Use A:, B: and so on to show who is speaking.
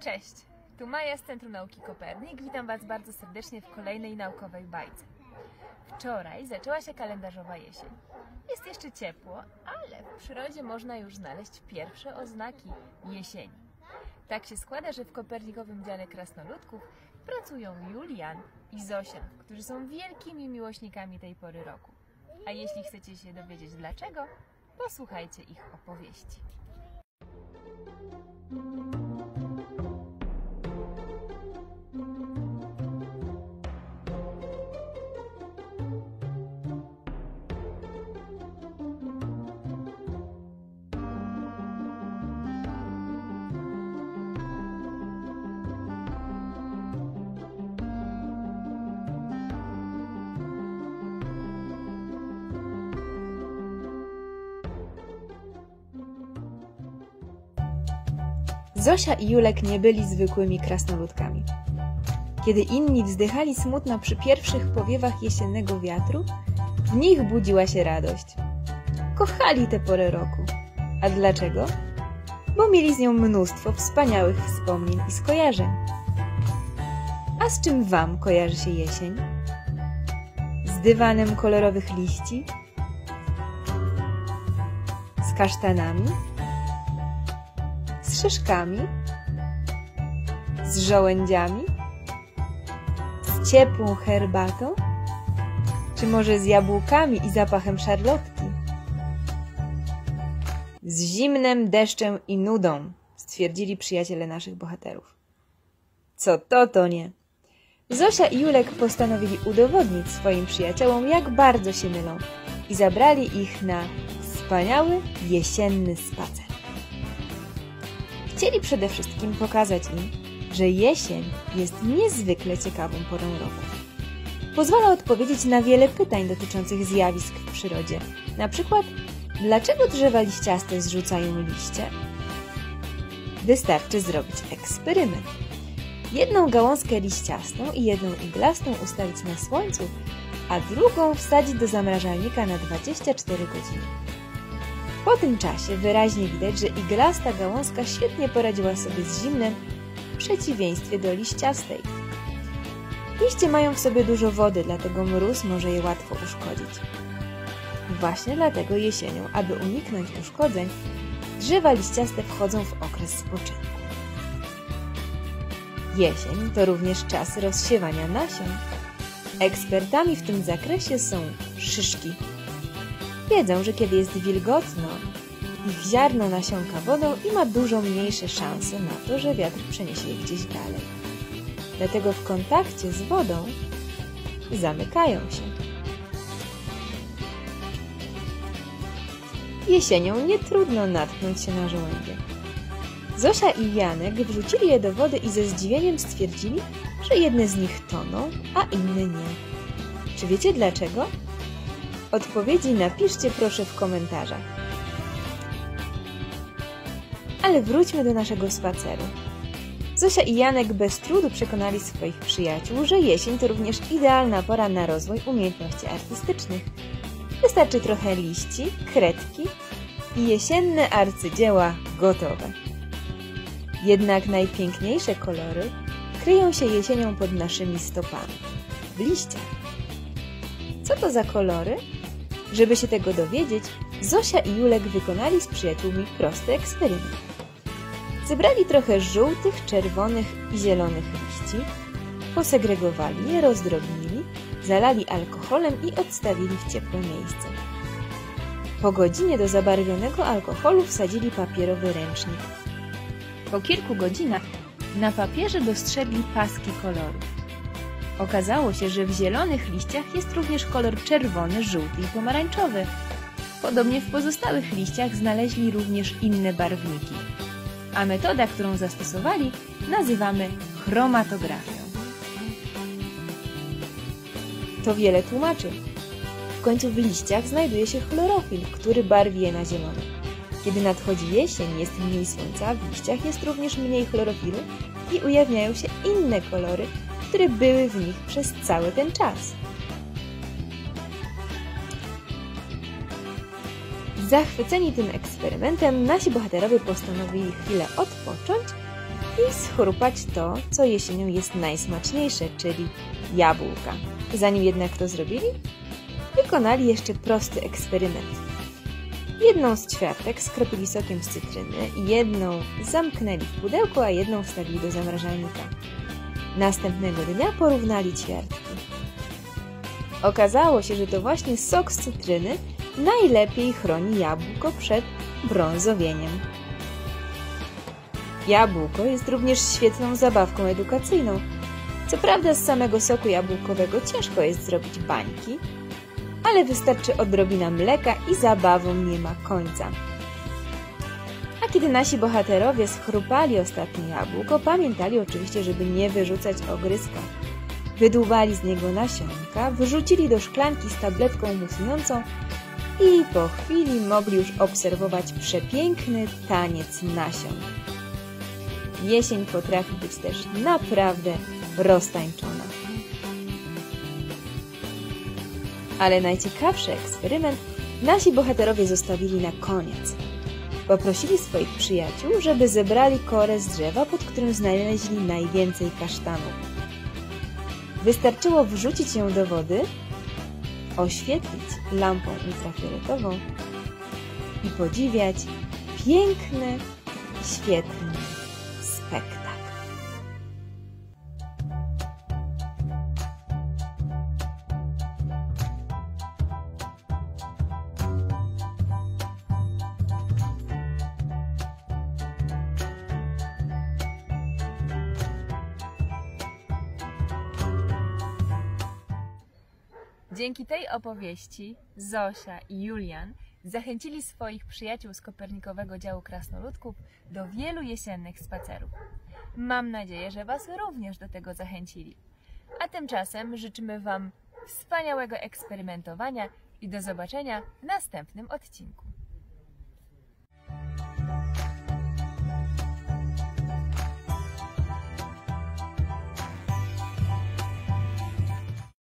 A: Cześć, tu Maja z Centrum Nauki Kopernik. Witam Was bardzo serdecznie w kolejnej naukowej bajce. Wczoraj zaczęła się kalendarzowa jesień. Jest jeszcze ciepło, ale w przyrodzie można już znaleźć pierwsze oznaki jesieni. Tak się składa, że w kopernikowym dziale krasnoludków pracują Julian i Zosia, którzy są wielkimi miłośnikami tej pory roku. A jeśli chcecie się dowiedzieć dlaczego, posłuchajcie ich opowieści.
B: Zosia i Julek nie byli zwykłymi krasnoludkami. Kiedy inni wzdychali smutno przy pierwszych powiewach jesiennego wiatru, w nich budziła się radość. Kochali tę porę roku. A dlaczego? Bo mieli z nią mnóstwo wspaniałych wspomnień i skojarzeń. A z czym Wam kojarzy się jesień? Z dywanem kolorowych liści? Z kasztanami? Z szyszkami? Z żołędziami? Z ciepłą herbatą? Czy może z jabłkami i zapachem szarlotki? Z zimnem, deszczem i nudą, stwierdzili przyjaciele naszych bohaterów. Co to nie. Zosia i Julek postanowili udowodnić swoim przyjaciołom, jak bardzo się mylą i zabrali ich na wspaniały jesienny spacer. Chcieli przede wszystkim pokazać im, że jesień jest niezwykle ciekawą porą roku. Pozwala odpowiedzieć na wiele pytań dotyczących zjawisk w przyrodzie. Na przykład, dlaczego drzewa liściaste zrzucają liście? Wystarczy zrobić eksperyment. Jedną gałązkę liściastą i jedną iglastą ustawić na słońcu, a drugą wsadzić do zamrażalnika na 24 godziny. Po tym czasie wyraźnie widać, że iglasta gałązka świetnie poradziła sobie z zimnem w przeciwieństwie do liściastej. Liście mają w sobie dużo wody, dlatego mróz może je łatwo uszkodzić. Właśnie dlatego jesienią, aby uniknąć uszkodzeń, drzewa liściaste wchodzą w okres spoczynku. Jesień to również czas rozsiewania nasion. Ekspertami w tym zakresie są szyszki. Wiedzą, że kiedy jest wilgotno, ich ziarno nasiąka wodą i ma dużo mniejsze szanse na to, że wiatr przeniesie je gdzieś dalej. Dlatego w kontakcie z wodą zamykają się. Jesienią nie trudno natknąć się na żołędzie. Zosia i Janek wrzucili je do wody i ze zdziwieniem stwierdzili, że jedne z nich toną, a inne nie. Czy wiecie dlaczego? Odpowiedzi napiszcie proszę w komentarzach. Ale wróćmy do naszego spaceru. Zosia i Janek bez trudu przekonali swoich przyjaciół, że jesień to również idealna pora na rozwój umiejętności artystycznych. Wystarczy trochę liści, kredki i jesienne arcydzieła gotowe. Jednak najpiękniejsze kolory kryją się jesienią pod naszymi stopami, w liściach. Co to za kolory? Żeby się tego dowiedzieć, Zosia i Julek wykonali z przyjaciółmi prosty eksperyment. Zebrali trochę żółtych, czerwonych i zielonych liści, posegregowali je, rozdrobnili, zalali alkoholem i odstawili w ciepłe miejsce. Po godzinie do zabarwionego alkoholu wsadzili papierowy ręcznik. Po kilku godzinach na papierze dostrzegli paski kolorów. Okazało się, że w zielonych liściach jest również kolor czerwony, żółty i pomarańczowy. Podobnie w pozostałych liściach znaleźli również inne barwniki. A metoda, którą zastosowali, nazywamy chromatografią. To wiele tłumaczy. W końcu w liściach znajduje się chlorofil, który barwi je na zielono. Kiedy nadchodzi jesień, jest mniej słońca, w liściach jest również mniej chlorofilu i ujawniają się inne kolory, które były w nich przez cały ten czas. Zachwyceni tym eksperymentem, nasi bohaterowie postanowili chwilę odpocząć i schrupać to, co jesienią jest najsmaczniejsze, czyli jabłka. Zanim jednak to zrobili, wykonali jeszcze prosty eksperyment. Jedną z ćwiartek skropili sokiem z cytryny, jedną zamknęli w pudełku, a jedną wstawili do zamrażalnika. Następnego dnia porównali ćwiartki. Okazało się, że to właśnie sok z cytryny najlepiej chroni jabłko przed brązowieniem. Jabłko jest również świetną zabawką edukacyjną. Co prawda z samego soku jabłkowego ciężko jest zrobić bańki, ale wystarczy odrobina mleka i zabawą nie ma końca. A kiedy nasi bohaterowie schrupali ostatnie jabłko, pamiętali oczywiście, żeby nie wyrzucać ogryzka. Wydłubali z niego nasionka, wyrzucili do szklanki z tabletką musującą i po chwili mogli już obserwować przepiękny taniec nasion. Jesień potrafi być też naprawdę roztańczona. Ale najciekawszy eksperyment nasi bohaterowie zostawili na koniec. Poprosili swoich przyjaciół, żeby zebrali korę z drzewa, pod którym znaleźli najwięcej kasztanów. Wystarczyło wrzucić ją do wody, oświetlić lampą ultrafioletową i podziwiać piękny, świetlny spektakl.
A: Dzięki tej opowieści Zosia i Julian zachęcili swoich przyjaciół z Kopernikowego Działu Krasnoludków do wielu jesiennych spacerów. Mam nadzieję, że Was również do tego zachęcili. A tymczasem życzymy Wam wspaniałego eksperymentowania i do zobaczenia w następnym odcinku.